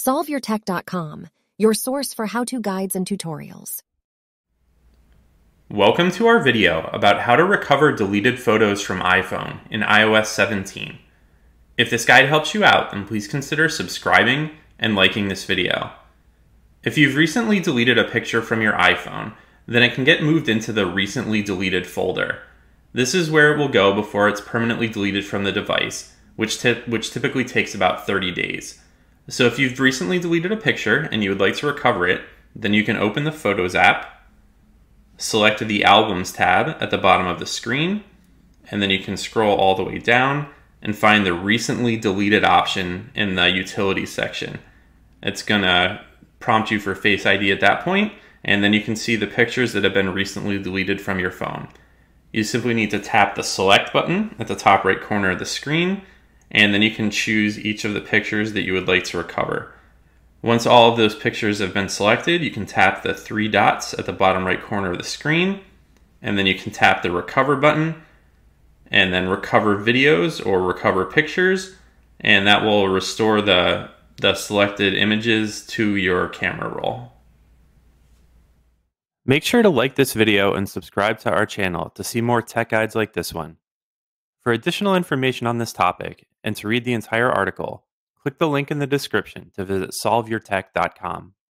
SolveYourTech.com, your source for how-to guides and tutorials. Welcome to our video about how to recover deleted photos from iPhone in iOS 17. If this guide helps you out, then please consider subscribing and liking this video. If you've recently deleted a picture from your iPhone, then it can get moved into the recently deleted folder. This is where it will go before it's permanently deleted from the device, which typically takes about 30 days. So if you've recently deleted a picture and you would like to recover it, then you can open the Photos app, select the Albums tab at the bottom of the screen, and then you can scroll all the way down and find the Recently Deleted option in the Utilities section. It's going to prompt you for Face ID at that point, and then you can see the pictures that have been recently deleted from your phone. You simply need to tap the Select button at the top right corner of the screen, and then you can choose each of the pictures that you would like to recover. Once all of those pictures have been selected, you can tap the three dots at the bottom right corner of the screen, and then you can tap the Recover button, and then Recover Videos or Recover Pictures, and that will restore the selected images to your camera roll. Make sure to like this video and subscribe to our channel to see more tech guides like this one. For additional information on this topic and to read the entire article, click the link in the description to visit SolveYourTech.com.